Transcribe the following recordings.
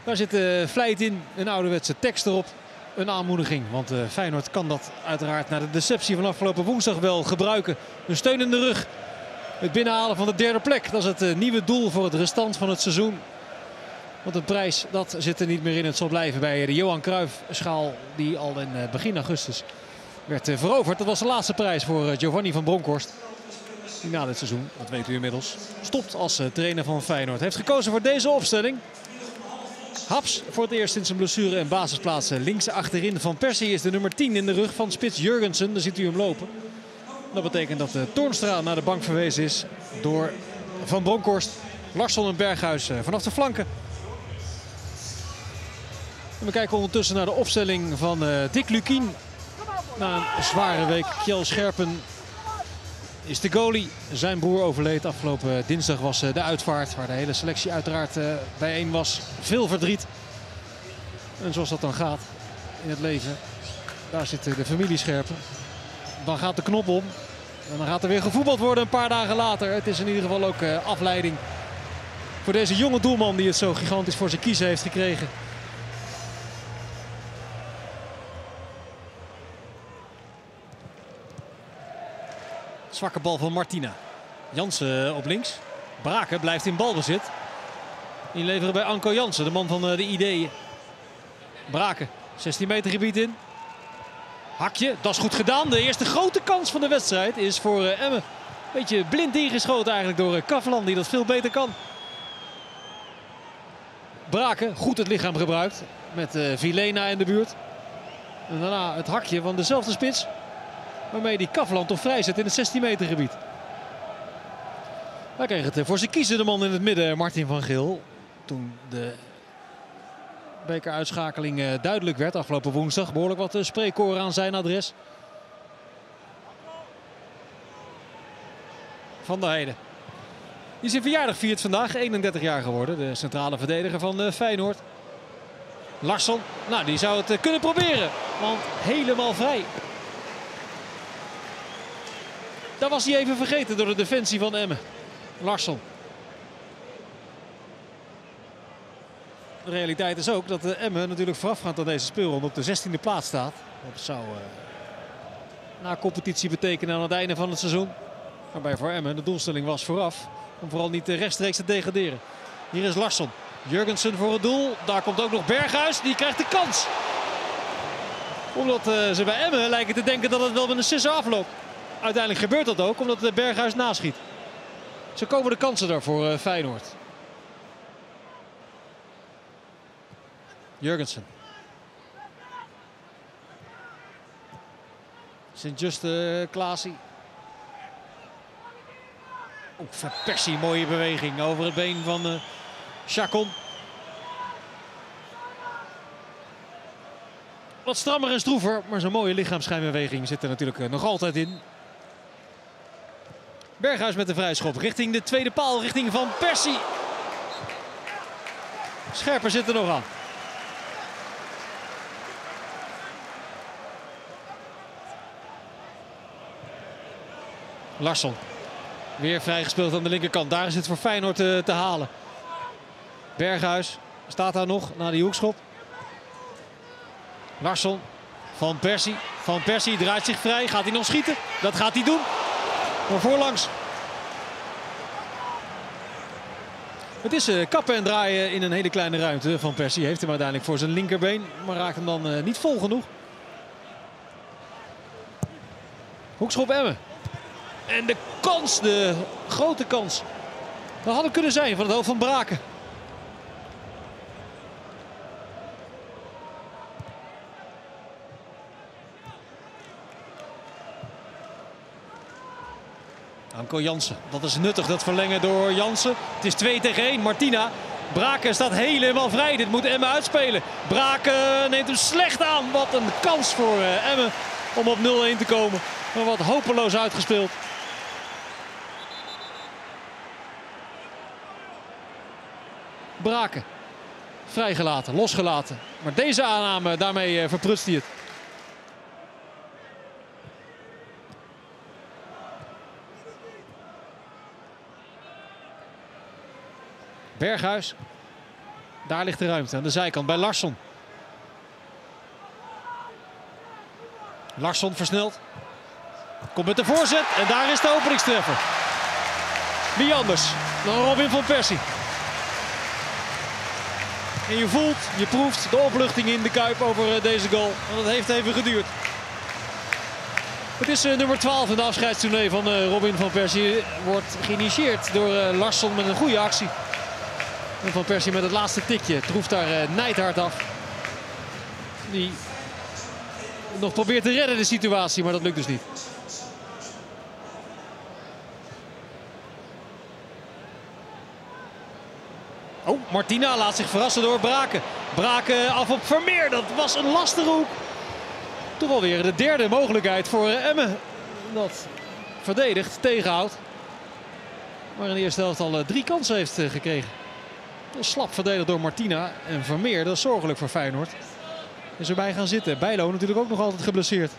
Daar zit vlijt in, een ouderwetse tekst erop. Een aanmoediging, want Feyenoord kan dat uiteraard na de deceptie van afgelopen woensdag wel gebruiken. Een steun in de rug. Het binnenhalen van de derde plek, dat is het nieuwe doel voor het restant van het seizoen. Want een prijs, dat zit er niet meer in. Het zal blijven bij de Johan Cruijff-schaal die al in begin augustus werd veroverd. Dat was de laatste prijs voor Giovanni van Bronckhorst. Die na dit seizoen, dat weet u inmiddels, stopt als trainer van Feyenoord. Heeft gekozen voor deze opstelling. Haps voor het eerst sinds zijn blessure en basisplaatsen links achterin. Van Persie is de nummer 10 in de rug van spits Jurgensen. Daar ziet u hem lopen. Dat betekent dat Toornstra naar de bank verwezen is door Van Bronckhorst. Larsson en Berghuis vanaf de flanken. En we kijken ondertussen naar de opstelling van Dick Lukien. Na een zware week. Kjell Scherpen is de goalie. Zijn broer overleed. Afgelopen dinsdag was de uitvaart waar de hele selectie uiteraard bijeen was. Veel verdriet. En zoals dat dan gaat in het leven. Daar zit de familie Scherpen. Dan gaat de knop om. En dan gaat er weer gevoetbald worden een paar dagen later. Het is in ieder geval ook afleiding voor deze jonge doelman die het zo gigantisch voor zijn kiezen heeft gekregen. Zwakke bal van Martina. Jansen op links. Braken blijft in balbezit. Inleveren bij Anko Jansen, de man van de ideeën. Braken, 16 meter gebied in. Hakje, dat is goed gedaan. De eerste grote kans van de wedstrijd is voor Emmen. Beetje blind ingeschoten eigenlijk door Kavalan, die dat veel beter kan. Braken, goed het lichaam gebruikt. Met Vilena in de buurt. En daarna het hakje van dezelfde spits. Waarmee die Kavalan toch vrij zet in het 16 meter gebied. Hij kreeg het voor zijn kiezen, de man in het midden, Martin van Geel. Toen de bekeruitschakeling duidelijk werd afgelopen woensdag. Behoorlijk wat spreekkoren aan zijn adres. Van der Heijden. Die zijn verjaardag viert vandaag, 31 jaar geworden. De centrale verdediger van Feyenoord. Larsson, nou die zou het kunnen proberen. Want helemaal vrij. Daar was hij even vergeten door de defensie van Emmen. Larsson. De realiteit is ook dat Emmen natuurlijk voorafgaand aan deze speelronde op de 16e plaats staat. Dat zou na competitie betekenen aan het einde van het seizoen. Waarbij voor Emmen de doelstelling was vooraf om vooral niet rechtstreeks te degraderen. Hier is Larsson. Jurgensen voor het doel. Daar komt ook nog Berghuis. Die krijgt de kans. Omdat ze bij Emmen lijken te denken dat het wel met een sisser afloopt. Uiteindelijk gebeurt dat ook omdat Berghuis naschiet. Zo komen de kansen daar voor Feyenoord. Jurgensen. Sint-Just Klaasie. Van Persie, mooie beweging over het been van Chacon. Wat strammer en stroever, maar zo'n mooie lichaamsschijnbeweging zit er natuurlijk nog altijd in. Berghuis met de vrijschop richting de tweede paal, richting Van Persie. Scherper zit er nog aan. Larsson. Weer vrijgespeeld aan de linkerkant. Daar is het voor Feyenoord te halen. Berghuis staat daar nog na die hoekschop. Larsson. Van Persie. Van Persie draait zich vrij. Gaat hij nog schieten? Dat gaat hij doen. Maar voorlangs. Het is kappen en draaien in een hele kleine ruimte. Van Persie heeft hem uiteindelijk voor zijn linkerbeen. Maar raakt hem dan niet vol genoeg. Hoekschop Emmen. En de kans, de grote kans. Dat had het kunnen zijn van het hoofd van Braken. Anko Jansen, dat is nuttig, dat verlengen door Jansen. Het is 2 tegen 1, Martina. Braken staat helemaal vrij, dit moet Emmen uitspelen. Braken neemt hem slecht aan, wat een kans voor Emmen om op 0-1 te komen. Maar wat hopeloos uitgespeeld. Braken, vrijgelaten, losgelaten. Maar deze aanname, daarmee verprutst hij het. Berghuis. Daar ligt de ruimte aan de zijkant bij Larsson. Larsson versnelt. Komt met de voorzet en daar is de openingstreffer. Wie anders dan Robin van Persie. En je voelt, je proeft de opluchting in de Kuip over deze goal. Want het heeft even geduurd. Het is nummer 12 in de afscheidstournee van Robin van Persie. Wordt geïnitieerd door Larsson met een goede actie. En Van Persie met het laatste tikje troeft daar Neidhart af. Die nog probeert te redden de situatie, maar dat lukt dus niet. Oh, Martina laat zich verrassen door Braken. Braken af op Vermeer. Dat was een lastige hoek. Toch alweer de derde mogelijkheid voor Emmen. Dat verdedigt, tegenhoudt. Maar in de eerste helft al 3 kansen heeft gekregen. Slap verdedigd door Martina. En Vermeer, dat is zorgelijk voor Feyenoord. Is erbij gaan zitten. Bijlo natuurlijk ook nog altijd geblesseerd.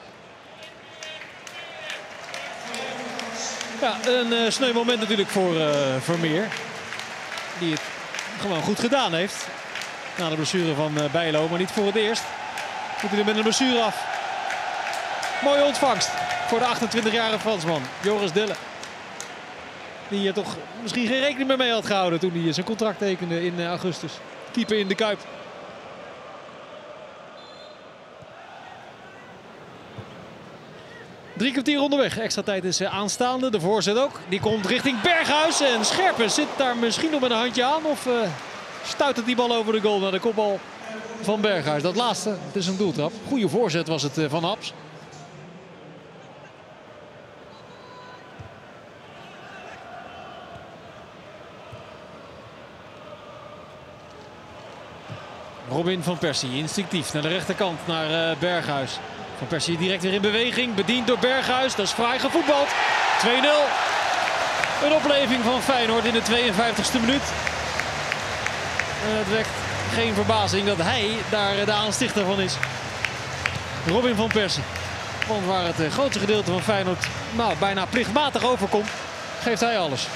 Ja, een sneu moment natuurlijk voor Vermeer. Die het gewoon goed gedaan heeft. Na de blessure van Bijlo, maar niet voor het eerst. Moet hij er met een blessure af. Mooie ontvangst voor de 28-jarige Fransman, Joris Delle. Die hier toch misschien geen rekening meer mee had gehouden toen hij zijn contract tekende in augustus. Keeper in de Kuip. Drie kwartier onderweg. Extra tijd is aanstaande. De voorzet ook. Die komt richting Berghuis. En Scherpen zit daar misschien nog met een handje aan. Of stuitert die bal over de goal naar de kopbal van Berghuis. Dat laatste, het is een doeltrap. Goede voorzet was het van Haps. Robin van Persie instinctief naar de rechterkant naar Berghuis. Van Persie direct weer in beweging. Bediend door Berghuis. Dat is fraai gevoetbald. 2-0. Een opleving van Feyenoord in de 52e minuut. Het wekt geen verbazing dat hij daar de aanstichter van is. Robin van Persie. Want waar het grootste gedeelte van Feyenoord bijna plichtmatig overkomt, geeft hij alles.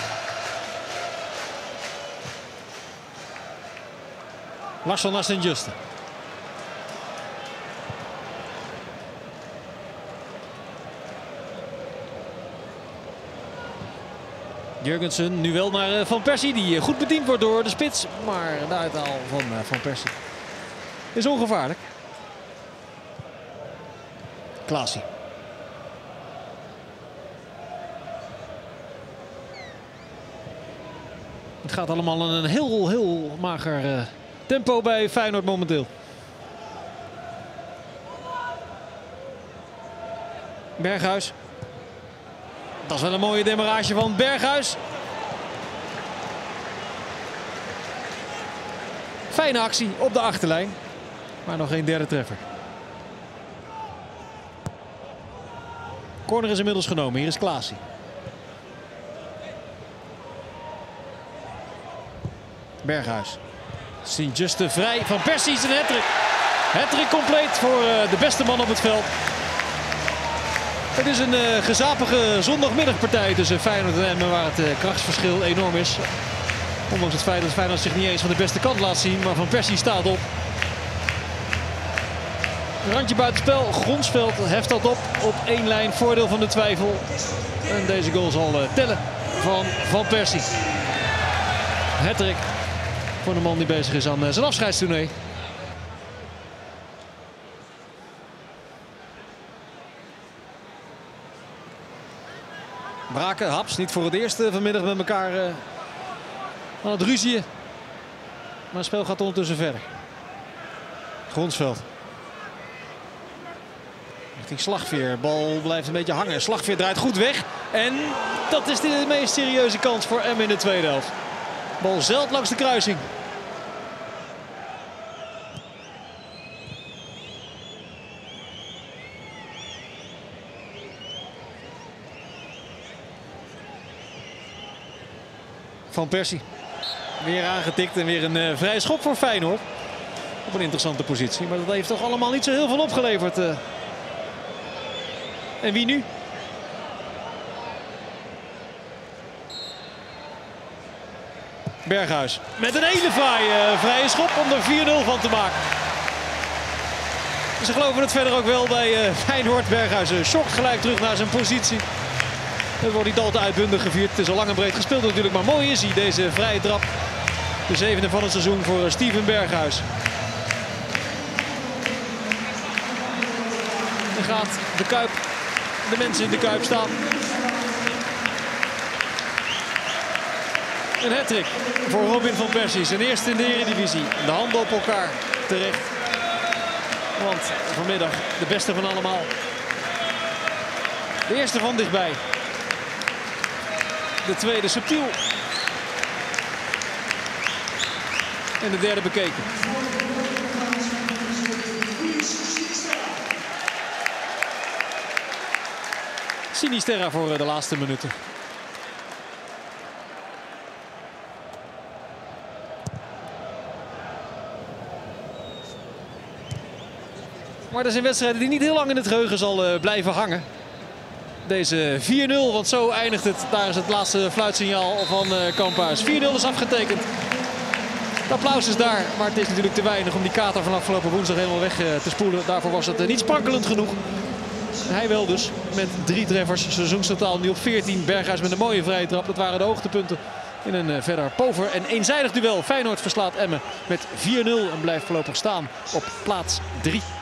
Larsson naar Sint-Juste. Jurgensen nu wel naar Van Persie, die goed bediend wordt door de spits. Maar de uithaal van Van Persie is ongevaarlijk. Klaasie. Het gaat allemaal in een heel mager tempo bij Feyenoord momenteel. Berghuis. Dat is wel een mooie demarrage van Berghuis. Fijne actie op de achterlijn. Maar nog geen derde treffer. Corner is inmiddels genomen. Hier is Klaasie. Berghuis. Sint-Juste vrij. Van Persie is een hattrick. Hattrick compleet voor de beste man op het veld. Het is een gezapige zondagmiddagpartij tussen Feyenoord en Emmen, waar het krachtsverschil enorm is. Ondanks het feit dat Feyenoord zich niet eens van de beste kant laat zien, maar Van Persie staat op. Randje buitenspel, Gronsveld heft dat op 1 lijn, voordeel van de twijfel. En deze goal zal tellen van Van Persie. Hattrick voor de man die bezig is aan zijn afscheidstournee. Braken, Haps, niet voor het eerst vanmiddag met elkaar aan het ruzieën. Maar het spel gaat ondertussen verder. Gronsveld. Richting Slagveer. Bal blijft een beetje hangen. Slagveer draait goed weg. En dat is de meest serieuze kans voor Emmen in de tweede helft. Bal zeilt langs de kruising. Van Persie. Weer aangetikt en weer een vrije schop voor Feyenoord. Op een interessante positie. Maar dat heeft toch allemaal niet zo heel veel opgeleverd. En wie nu? Berghuis met een hele vrije schop om er 4-0 van te maken. Ze geloven het verder ook wel bij Feyenoord. Berghuis schokt gelijk terug naar zijn positie. Het wordt niet al te uitbundig gevierd. Het is al lang en breed gespeeld natuurlijk, maar mooi is hij, deze vrije trap. De zevende van het seizoen voor Steven Berghuis. Dan gaat de Kuip, de mensen in de Kuip staan. Een hattrick voor Robin van Persie. Zijn eerste in de Eredivisie. De handen op elkaar terecht. Want vanmiddag de beste van allemaal. De eerste van dichtbij. De tweede subtiel. En de derde bekeken. Sinisterra voor de laatste minuten. Maar dat zijn wedstrijden die niet heel lang in het geheugen zal blijven hangen. Deze 4-0, want zo eindigt het. Daar is het laatste fluitsignaal van Kamphuis. 4-0 is afgetekend. Het applaus is daar, maar het is natuurlijk te weinig om die kater van afgelopen woensdag helemaal weg te spoelen. Daarvoor was het niet sprankelend genoeg. Hij wel dus, met 3 treffers. Seizoenstotaal nu op 14. Berghuis met een mooie vrije trap. Dat waren de hoogtepunten in een verder pover en eenzijdig duel. Feyenoord verslaat Emmen met 4-0 en blijft voorlopig staan op plaats 3.